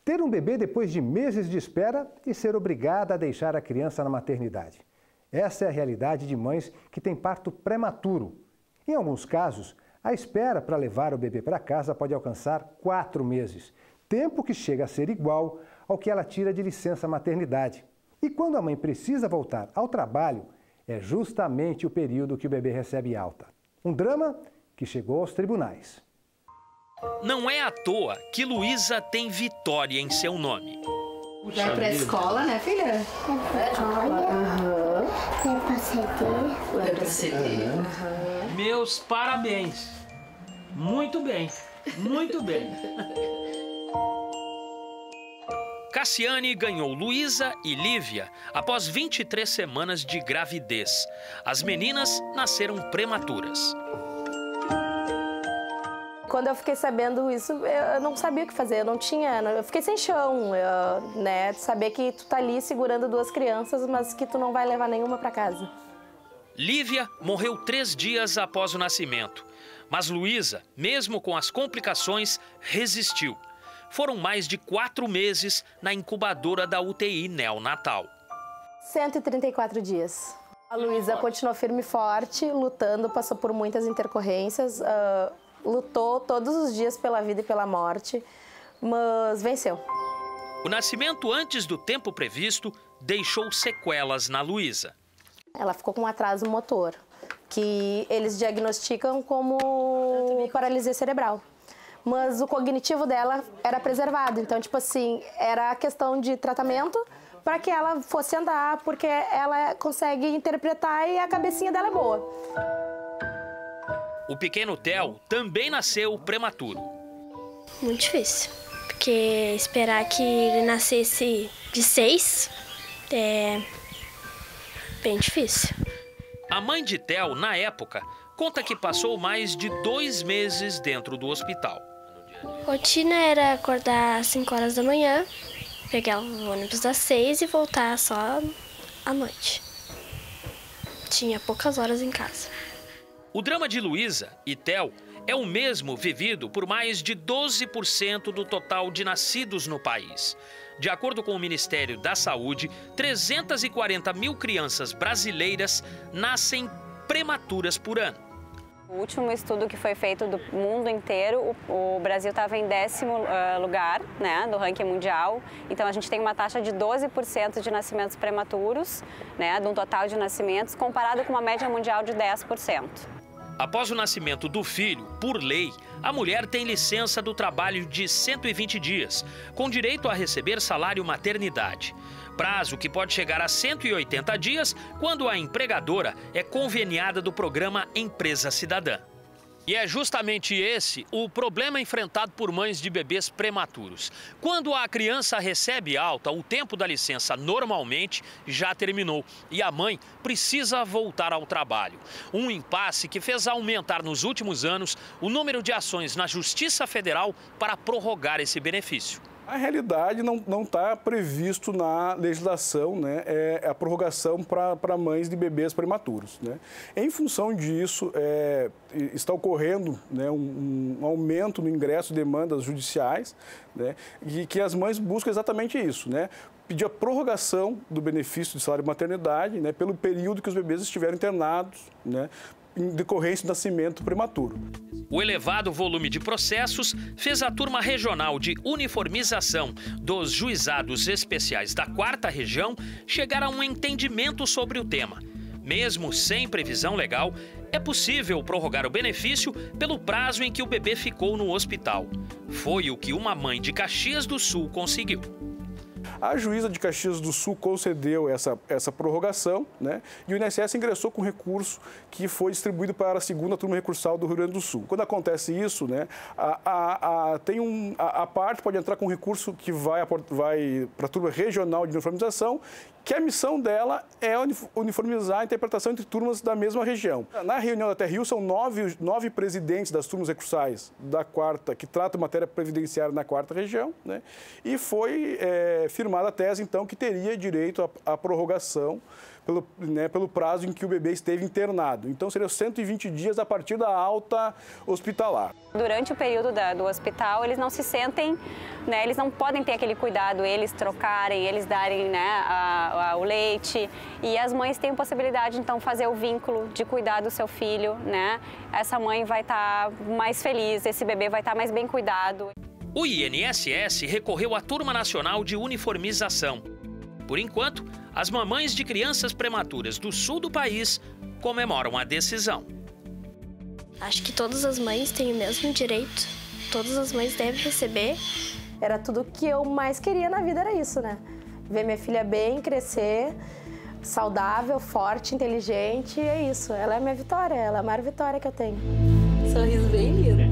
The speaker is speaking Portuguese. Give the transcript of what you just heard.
Ter um bebê depois de meses de espera e ser obrigada a deixar a criança na maternidade. Essa é a realidade de mães que têm parto prematuro. Em alguns casos, a espera para levar o bebê para casa pode alcançar 4 meses, tempo que chega a ser igual ao que ela tira de licença maternidade. E quando a mãe precisa voltar ao trabalho, é justamente o período que o bebê recebe alta. Um drama que chegou aos tribunais. Não é à toa que Luísa tem Vitória em seu nome. Vai pra escola, né, filha? Vai pra CD. Meus parabéns. Muito bem, muito bem. Cassiane ganhou Luísa e Lívia após 23 semanas de gravidez. As meninas nasceram prematuras. Quando eu fiquei sabendo isso, eu não sabia o que fazer, eu fiquei sem chão, né? Saber que tu tá ali segurando 2 crianças, mas que tu não vai levar nenhuma para casa. Lívia morreu 3 dias após o nascimento, mas Luísa, mesmo com as complicações, resistiu. Foram mais de 4 meses na incubadora da UTI neonatal. 134 dias. A Luísa continuou firme e forte, lutando, passou por muitas intercorrências, lutou todos os dias pela vida e pela morte, mas venceu. O nascimento antes do tempo previsto deixou sequelas na Luísa. Ela ficou com um atraso motor, que eles diagnosticam como paralisia cerebral. Mas o cognitivo dela era preservado, então, tipo assim, era a questão de tratamento para que ela fosse andar, porque ela consegue interpretar e a cabecinha dela é boa. O pequeno Theo também nasceu prematuro. Muito difícil, porque esperar que ele nascesse de 6 é bem difícil. A mãe de Theo, na época, conta que passou mais de 2 meses dentro do hospital. A rotina era acordar às 5 horas da manhã, pegar o ônibus às 6 e voltar só à noite. Tinha poucas horas em casa. O drama de Luísa e Theo é o mesmo vivido por mais de 12% do total de nascidos no país. De acordo com o Ministério da Saúde, 340 mil crianças brasileiras nascem prematuras por ano. O último estudo que foi feito do mundo inteiro, o Brasil estava em 10º lugar, né, do ranking mundial. Então a gente tem uma taxa de 12% de nascimentos prematuros, né, de um total de nascimentos, comparado com uma média mundial de 10%. Após o nascimento do filho, por lei, a mulher tem licença do trabalho de 120 dias, com direito a receber salário maternidade. Prazo que pode chegar a 180 dias quando a empregadora é conveniada do programa Empresa Cidadã. E é justamente esse o problema enfrentado por mães de bebês prematuros. Quando a criança recebe alta, o tempo da licença normalmente já terminou e a mãe precisa voltar ao trabalho. Um impasse que fez aumentar nos últimos anos o número de ações na Justiça Federal para prorrogar esse benefício. A realidade não está previsto na legislação, né, a prorrogação para mães de bebês prematuros, né. Em função disso, está ocorrendo, né, um aumento no ingresso de demandas judiciais, né, e que as mães buscam exatamente isso, né, pedir a prorrogação do benefício de salário maternidade, né, pelo período que os bebês estiveram internados, né, em decorrência do nascimento prematuro. O elevado volume de processos fez a turma regional de uniformização dos juizados especiais da 4ª Região chegar a um entendimento sobre o tema. Mesmo sem previsão legal, é possível prorrogar o benefício pelo prazo em que o bebê ficou no hospital. Foi o que uma mãe de Caxias do Sul conseguiu. A juíza de Caxias do Sul concedeu essa prorrogação, né, e o INSS ingressou com recurso que foi distribuído para a 2ª turma recursal do Rio Grande do Sul. Quando acontece isso, né, a parte pode entrar com recurso que vai para a turma regional de uniformização, que a missão dela é uniformizar a interpretação entre turmas da mesma região. Na reunião da TRU são 9 presidentes das turmas recursais da 4ª, que tratam matéria previdenciária na 4ª região, né, e foi firmado confirmada a tese, então, que teria direito à prorrogação pelo prazo em que o bebê esteve internado. Então, seriam 120 dias a partir da alta hospitalar. Durante o período do hospital, eles não se sentem, né, eles não podem ter aquele cuidado, eles trocarem, eles darem, né, o leite. E as mães têm a possibilidade, então, fazer o vínculo de cuidar do seu filho, né? Essa mãe vai estar mais feliz, esse bebê vai estar mais bem cuidado. O INSS recorreu à Turma Nacional de Uniformização. Por enquanto, as mamães de crianças prematuras do sul do país comemoram a decisão. Acho que todas as mães têm o mesmo direito, todas as mães devem receber. Era tudo que eu mais queria na vida, era isso, né? Ver minha filha bem, crescer, saudável, forte, inteligente, é isso. Ela é a minha vitória, ela é a maior vitória que eu tenho. Sorriso bem lindo.